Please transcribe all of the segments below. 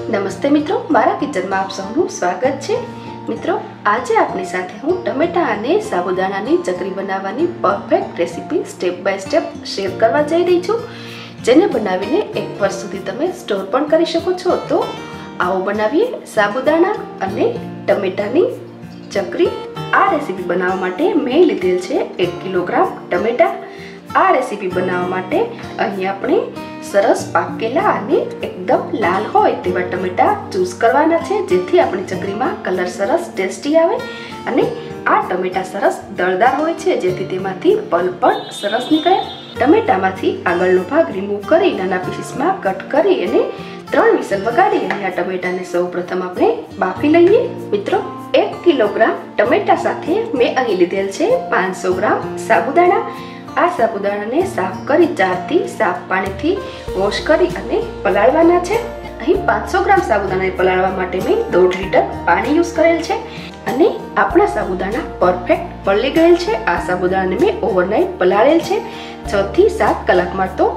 नमस्ते मित्रों, मारा किचन में आप सबनु स्वागत है। मित्रों, आज आपनी साथे हूँ टमेटा अने साबुदाणानी चकरी बनाववानी perfect recipe step by step share करवा जई रही छूं, जेने बनावीने 1 वर्ष सुधी तमे स्टोर पण करी शको छो। तो आओ बनावीए साबुदाणा अने टमेटानी चकरी। आ रेसिपी बनाववा माटे मैं लीधेल छे 1 किलोग्राम टमेटा। आ रेसिपी बनाववा माटे अहीं आपणे सरस पाकेला अने एकदम लाल होय तेवा टमेटा चूज करवाना छे, जेथी आपणी चकरीमां कलर सरस टेस्टी आवे। अने आ टमेटा सरस दळदार होय छे, जेथी तेमांथी पल्प पण सरस निकळे। टमेटामांथी आगळनो भाग रिमूव करी नाना पीसीसमां कट करी अने 3 विसल वगाड़ी अने आ टमेटाने सौप्रथम आपणे बाफी लईए। मित्रों, 1 किलोग्राम टमेटा साथे मैं अहीं लीधेल छे 500 ग्राम साबुदाणा। आ साबुदाणाने साफ करी 4 થી 7 पाणीथी वॉश करी अने पलाळवाना छे। અહીં 500 ગ્રામ સાબુદાણાને પલાળવા માટે મેં 1.5 લીટર પાણી યુઝ કરેલ છે અને આપણા સાબુદાણા પરફેક્ટ પલળી ગયેલ છે। આ સાબુદાણાને મેં ઓવરનાઇટ પલાળેલ છે। 6 થી 7 કલાકમાં તો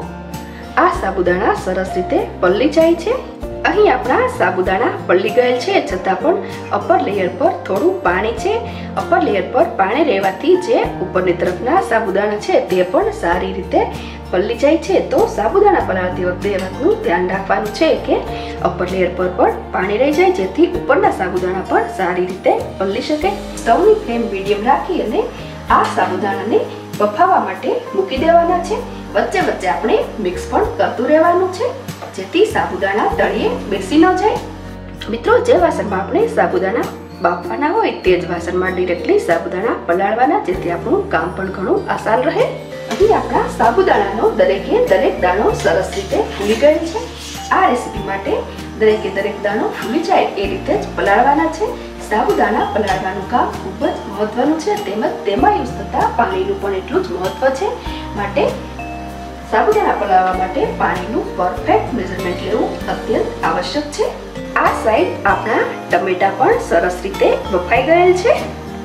આ સાબુદાણા સરસ રીતે પલળી જાય છે। અહીં આપણા સાબુદાણા પલળી ગયેલ છે, છતાં પણ અપર લેયર પર થોડું પાણી છે। અપર લેયર પર પાણી રહેવાથી જે ઉપરની તરફના સાબુદાણા છે તે પણ સારી રીતે પલળી જાય છે। તો સાબુદાણા પલાળતી વખતે એ વાતનું ધ્યાન રાખવાનું છે કે અપર લેયર પર પણ પાણી રહી જાય, જેથી ઉપરના સાબુદાણા પણ સારી રીતે પલળી શકે। સ્ટવની ફ્લેમ મીડિયમ રાખી અને આ સાબુદાણાને બફાવા માટે મૂકી દેવાના છે। વચ્ચે વચ્ચે આપણે મિક્સ પણ કરતું રહેવાનું છે, જેથી સાબુદાણા તળિયે બેસી ન જાય। મિત્રો, જે વાસણમાં આપણે સાબુદાણા બાફવાના હોય તે જ વાસણમાં ડિરેક્ટલી સાબુદાણા પલાળવાના, જેથી આપણું કામ પણ ઘણું આસાન રહે। અહીં આપણા સાબુદાણાનો દરેકે દરેક દાણો સરસ રીતે ફૂલી ગયેલ છે। આ રેસીપી માટે દરેકે દરેક દાણો ફૂલી જાય એ રીતે જ પલાળવાના છે। સાબુદાણા પલાળવાનું કામ ખૂબ જ મહત્વનું છે, તેમજ તેમાં યુઝ થતા પાણીનું પણ એટલું જ મહત્વ છે। માટે સાબુદાણા પલાળવા માટે પાણીનું પરફેક્ટ મેઝરમેન્ટ લેવું અત્યંત આવશ્યક છે। આ સાઈડ આપણા ટમેટા પણ સરસ રીતે બફાઈ ગયેલ છે।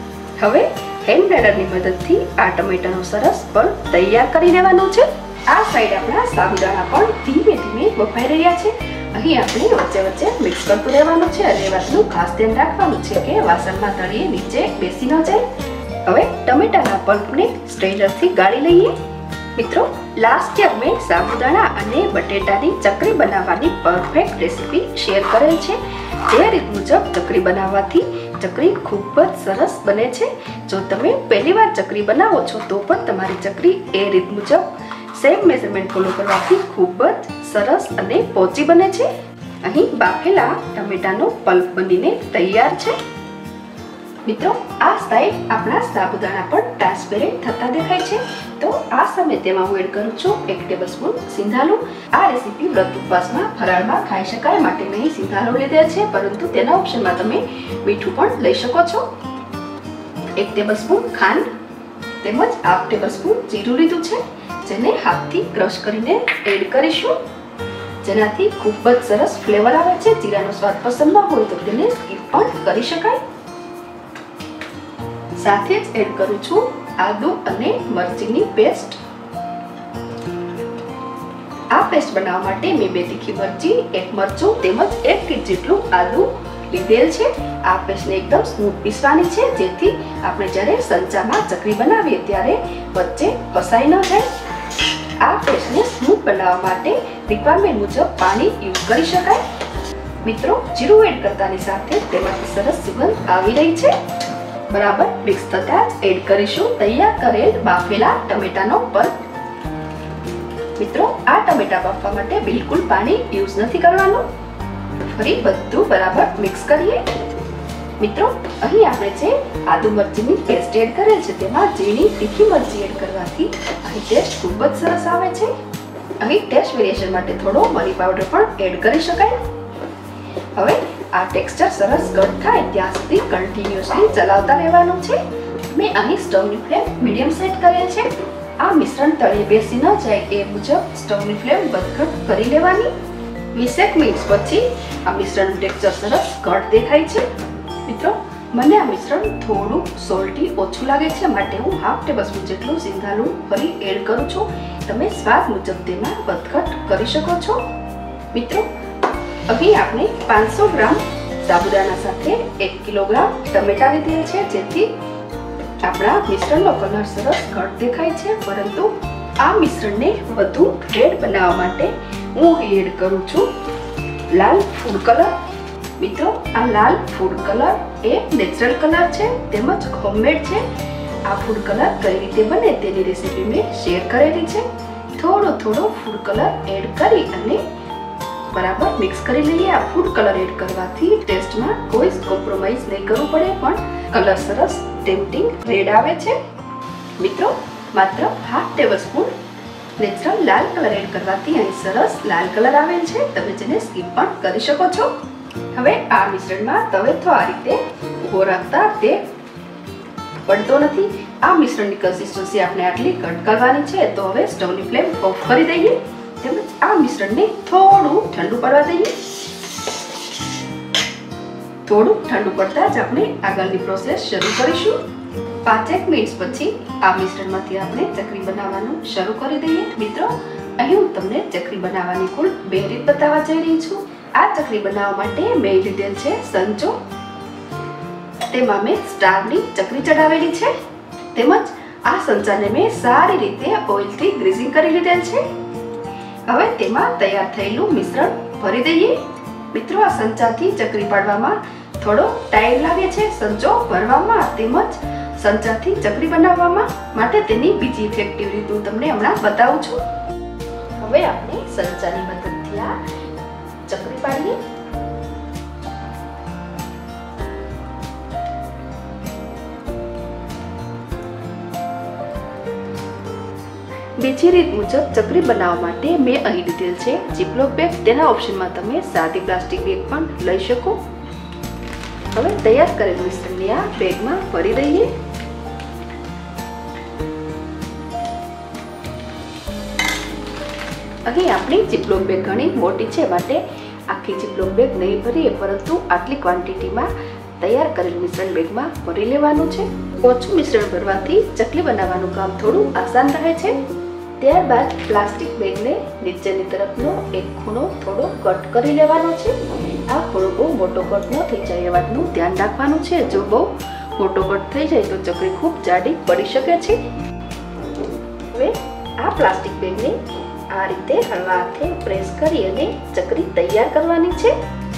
હવે હેન્ડ બ્લેન્ડરની મદદથી આ ટમેટાનો સરસ પણ તૈયાર કરી લેવાનો છે। આ સાઈડ આપણા સાબુદાણા પણ ધીમે ધીમે બફાઈ રહ્યા છે। અહીં આપણે વચ્ચે વચ્ચે મિક્સ કરતું રહેવાનું છે અને એ વાતનું ખાસ ધ્યાન રાખવાનું છે કે વાસણમાં તળિયે નીચે બેસી ન જાય। હવે ટમેટાના પલ્પને સ્ટ્રેનરથી ગાળી લઈએ। मित्रों, लास्ट ईयर में साबुदाणा अने बटेटानी चकरी बनाववानी परफेक्ट रेसिपी शेर करेल छे। जे रीत मुजब चकरी बनाववाथी चकरी खूब ज सरस बने छे। जो तमे पहली बार चकरी बनावो छो तो पण तमारी चकरी ए रीत मुजब सेम मेजरमेंट फॉलो करवाथी खूब ज सरस अने पोची बने छे। અહીં બાફેલા ટમેટાનો પલ્પ બનીને તૈયાર છે। મિત્રો, આ સાઈડ આપણા સાબુદાણા પણ ટ્રાન્સપેરેન્ટ થતા દેખાય છે। તો આ સમયે તેમાં હું એડ કરું છું 1 ટેબલસ્પૂન સિંધાલું। આ રેસીપી વ્રત ઉપવાસમાં ફરાળમાં ખાઈ શકાય માટે મેં સિંધાલું લીધેલ છે, પરંતુ તેના ઓપ્શનમાં તમે મીઠું પણ લઈ શકો છો। 1 ટેબલસ્પૂન ખાંડ તેમજ 1/2 ટેબલસ્પૂન જીરું લીધું છે, જેને હાથથી ક્રશ કરીને એડ કરીશું, જેનાથી ખૂબ જ સરસ ફ્લેવર આવે છે। જીરાનો સ્વાદ પસંદ ન હોય તો તેને સ્કીપ પણ કરી શકાય। સાથે જ એડ કરું છું આદુ અને મરચીની પેસ્ટ। આ પેસ્ટ બનાવવા માટે મેં 2 તીખી મરચી, 1 મરચું તેમજ 1 ટીસ્પૂન જેટલું આદુ લીધેલ છે। આ પેસ્ટને એકદમ સ્મૂથ પીસવાની છે, જેથી આપણે જ્યારે સંચામાં ચકરી બનાવીએ ત્યારે વચ્ચે ફસાઈ ન જાય। આ પેસ્ટને સ્મૂથ બનાવવા માટે રિક્વાયરમેન્ટ મુજબ પાણી યુઝ કરી શકાય। મિત્રો, જીરું એડ કરતાની સાથે તેમાંથી સરસ સુગંધ આવી રહી છે। बराबर मिक्स थता ज एड करीशुं तैयार करेल बाफेला टमेटानो पल्प। मित्रों, आ टमेटा बाफवा माटे बिल्कुल पानी यूज नहीं करवानुं। फरी बधुं बराबर मिक्स करीए। मित्रों, અહીં આપણે જે આદુ મરચીની પેસ્ટ એડ કરેલ છે તેમાં ઝીણી તીખી મરચી એડ કરવાથી અહીં ટેસ્ટ ખૂબ જ સરસ આવે છે। અહીં ટેસ્ટ વેરિએશન માટે થોડો મરી પાવડર પણ એડ કરી શકાય। હવે આ ટેક્સચર સરસ ઘટ થાય ત્યાં સુધી કન્ટિન્યુઅસલી ચલાવતા રહેવાનું છે। મેં અહીં સ્ટવની ફ્લેમ મીડિયમ સેટ કરેલ છે। આ મિશ્રણ તળિયે બેસી ન જાય એ મુજબ સ્ટવની ફ્લેમ વધઘટ કરી લેવાની। 20 મિનિટ પછી આ મિશ્રણનું ટેક્સચર સરસ ઘટ દેખાય છે। મિત્રો, મને આ મિશ્રણ થોડું સોલ્ટી ઓછું લાગે છે, માટે હું 1/2 ટેબલસ્પૂન જેટલું સિંધાલું ફરી એડ કરું છું। તમે સ્વાદ મુજબ તેમાં વધઘટ કરી શકો છો। મિત્રો, અહીં આપણે 500 ગ્રામ સાબુદાણા સાથે 1 કિલોગ્રામ ટમેટા લીધેલ છે, જેથી આપણા મિશ્રણનો કલર સરસ ઘટ દેખાય છે. પરંતુ આ મિશ્રણને વધુ રેડ બનાવવા માટે હું એડ કરું છું લાલ ફૂડ કલર. મિત્રો, આ લાલ ફૂડ કલર એ નેચરલ કલર છે તેમજ હોમમેડ છે. આ ફૂડ કલર કઈ રીતે બને તેની રેસીપી મેં શેર કરેલી છે. થોડો ફૂડ કલર એડ કરી અને બરાબર મિક્સ કરી લઈએ. આ ફૂડ કલર એડ કરવાથી ટેસ્ટમાં કોઈ કોમ્પ્રોમાઇઝ નહીં કરવું પડે, પણ કલર સરસ ટેમ્પટિંગ રેડ આવે છે. મિત્રો, માત્ર 1/2 ટેબલસ્પૂન નેચરલ લાલ કલર એડ કરવાથી અહીં સરસ લાલ કલર આવેલ છે. તમે જેને સ્કીપ પણ કરી શકો છો. હવે આ મિશ્રણમાં તવેથો આ રીતે ઉભો રાખતા તે પડતો નથી. આ મિશ્રણની કન્સિસ્ટન્સી આપણે આટલી કટ કરવાની છે. તો હવે સ્ટવની ફ્લેમ ઓફ કરી દઈએ તેમજ આ મિશ્રણને થોડું ઠંડુ પડવા દઈએ. થોડું ઠંડુ પડતા જ આપણે આગળની પ્રોસેસ શરૂ કરીશું. 5 મિનિટ પછી આ મિશ્રણમાંથી આપણે ચકરી બનાવવાનું શરૂ કરી દઈએ. મિત્રો, અહીં હું તમને ચકરી બનાવવાની કુલ 2 રીત બતાવવા જઈ રહી છું. આ ચકરી બનાવવા માટે મેં લીધેલ છે સંચો. તેમાં મેં સ્ટારની ચકરી ચડાવેલી છે તેમજ આ સંચાને મેં સારી રીતે ઓઇલથી ગ્રીઝિંગ કરી લીધેલ છે. હવે તેમાં તૈયાર થયેલું મિશ્રણ ભરી દઈએ. મિત્રો, આ સંચાથી ચકરી પાડવામાં થોડો ટાઈમ લાગે છે સંચો ભરવામાં તેમજ સંચાથી ચકરી બનાવવામાં. માટે તેની બીજી ઇફેક્ટિવ રીત હું તમને હમણાં બતાવું છું. હવે આપણે સંચાની મદદથી આ ચકરી પાડીએ. બીજી રીત મુજબ ચકરી બનાવવા માટે મેં અહીં લીધેલ છે જીપલોક બેગ. તેના ઓપ્શનમાં તમે સાદી પ્લાસ્ટિક બેગ પણ લઈ શકો. હવે તૈયાર કરેલ મિશ્રણને આ બેગમાં ભરી દઈએ. અહીં આપણી જીપલોક બેગ ઘણી મોટી છે, માટે આખી જીપલોક બેગ નહીં ભરીએ, પરંતુ આટલી ક્વોન્ટિટીમાં તૈયાર કરેલ મિશ્રણ બેગમાં ભરી લેવાનું છે. ઓછું મિશ્રણ ભરવાથી ચકલી બનાવવાનું કામ થોડું આસાન રહે છે. ત્યારબાદ પ્લાસ્ટિક બેગને નીચેની તરફનો એક ખૂણો થોડો કટ કરી લેવાનો છે. આ ખૂણો બહુ મોટો કટ ન થઈ જાય એ વાતનું ધ્યાન રાખવાનું છે. જો બહુ મોટો કટ થઈ જાય તો ચકરી ખૂબ જાડી પડી શકે છે. હવે આ પ્લાસ્ટિક બેગને આ રીતે હળવા હાથે પ્રેસ કરી અને ચકરી તૈયાર કરવાની છે.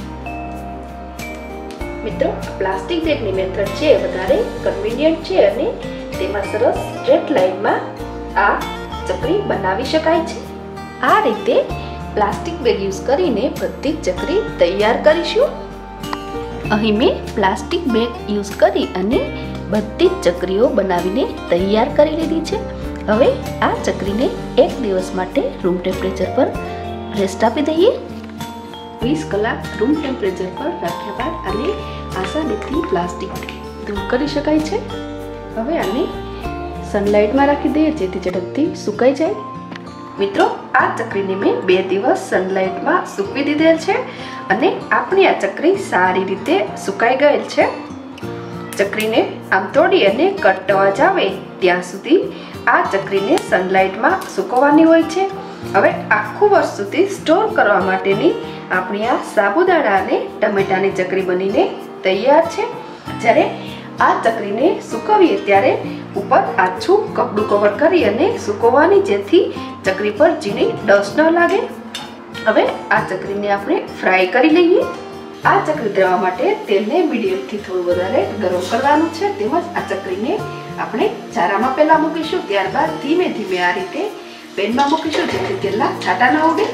મિત્રો, પ્લાસ્ટિક બેગની મેથડ છે વધારે કન્વીનિયન્ટ છે અને તેમાં સરસ સ્ટ્રેટ લાઇનમાં આ ચકરી બનાવી શકાય છે. આ રીતે પ્લાસ્ટિક બેગ યુઝ કરીને બધી ચકરી તૈયાર કરીશું. અહીં મેં પ્લાસ્ટિક બેગ યુઝ કરી અને બધી ચકરીઓ બનાવીને તૈયાર કરી લીધી છે. હવે આ ચકરીને 1 દિવસ માટે રૂમ ટેમ્પરેચર પર રેસ્ટ આપી દઈએ. 20 કલાક રૂમ ટેમ્પરેચર પર રાખ્યા બાદ આને આસાનીથી પ્લાસ્ટિક દૂર કરી શકાય છે. હવે આને સનલાઇટમાં રાખી દઈએ જેથી ઝડપથી સુકાઈ જાય. મિત્રો, આ ચકરીને મેં 2 દિવસ સનલાઇટમાં સૂકવી દીધેલ છે અને આપણી આ ચકરી સારી રીતે સુકાઈ ગયેલ છે. ચકરીને આમ તોડી અને કટ અવાજ આવે ત્યાં સુધી આ ચકરીને સનલાઇટમાં સૂકવવાની હોય છે. હવે આખું વર્ષ સુધી સ્ટોર કરવા માટેની આપણી આ સાબુદાણા અને ટમેટાની ચકરી બનીને તૈયાર છે. જ્યારે આ ચકરીને સૂકવીએ ત્યારે ઉપર આછું કપડું કવર કરી અને સૂકવવાની, જેથી ચકરી પર ઝીણી ડસ્ટ ન લાગે. હવે આ ચકરીને આપણે ફ્રાય કરી લઈએ. આ ચકરી તળવા માટે તેલને મીડિયમથી થોડું વધારે ગરમ કરવાનું છે. તેમજ આ ચકરીને આપણે ચારામાં પહેલા મૂકીશું, ત્યારબાદ ધીમે ધીમે આ રીતે પેનમાં મૂકીશું જેથી તેલના છાંટા ના ઉડે.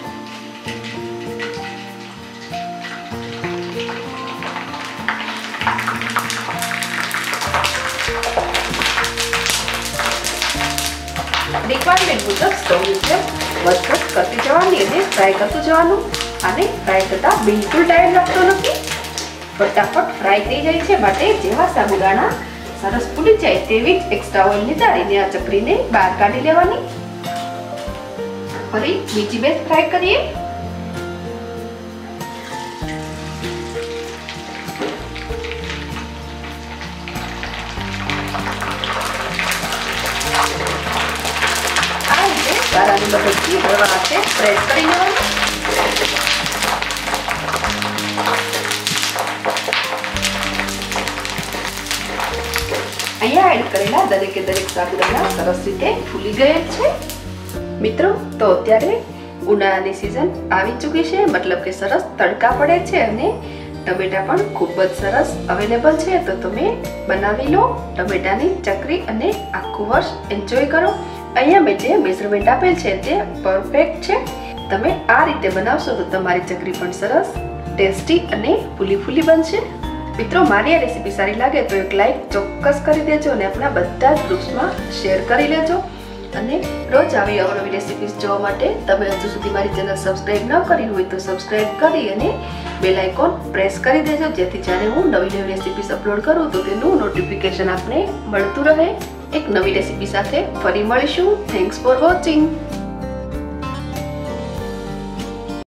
રિક્વાયરમેન્ટ મુજબ સ્ટવની ફ્લેમ વધઘટ કરતી જવાની અને ફ્રાય કરતું જવાનું. આને ફ્રાય કરતા બિલકુલ ટાઈમ લાગતો નથી, ફટાફટ ફ્રાય થઈ જાય છે. માટે જેવા સાબુદાણા સરસ ફૂલી જાય તેવી જ એક્સ્ટ્રા ઓઇલ નિતારીને આ ચકરીને બહાર કાઢી લેવાની. ફરી બીજી બેચ ફ્રાય કરીએ. આ રીતે સારાની મદદથી હળવા હાથે પ્રેસ કરી લેવાનું. એડ કરેલા દરેકે દરેક સાબુદાણા સરસ રીતે ફૂલી ગયેલ છે। મિત્રો તો અત્યારે ઉનાળાની સિઝન આવી ચૂકી છે, મતલબ કે સરસ તડકા પડે છે અને ટમેટા પણ ખૂબ જ સરસ અવેલેબલ છે। તો તમે બનાવી લો ટમેટાની ચકરી અને આખું વર્ષ એન્જોય કરો। અહીંયા મેં જે મેઝરમેન્ટ આપેલ છે તે પરફેક્ટ છે। તમે આ રીતે બનાવશો તો તમારી ચકરી પણ સરસ ટેસ્ટી અને ફૂલી ફૂલી બનશે। મિત્રો મારી આ રેસીપી સારી લાગે તો એક લાઈક ચોક્કસ કરી દેજો અને આપણા બધા જ ગ્રુપ્સમાં શેર કરી લેજો। અને રોજ આવી અવનવી રેસીપીસ જોવા માટે તમે હજુ સુધી મારી ચેનલ સબસ્ક્રાઇબ ન કરી હોય તો સબસ્ક્રાઇબ કરી અને બેલ આઇકોન પ્રેસ કરી દેજો, જેથી જ્યારે હું નવી રેસીપીસ અપલોડ કરું તો તેનું નોટિફિકેશન આપને મળતું રહે। એક નવી રેસીપી સાથે ફરી મળીશું। Thanks for watching.